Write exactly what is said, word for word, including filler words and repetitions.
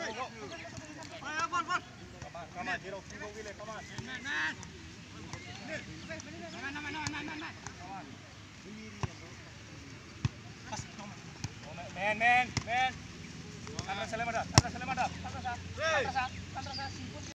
Come on, Jiro, keep moving, come on. Man, man. Man, man, man. Sandra Salemada, Sandra Salemada, Sandra Sa, Sandra Sa, Sandra Sa,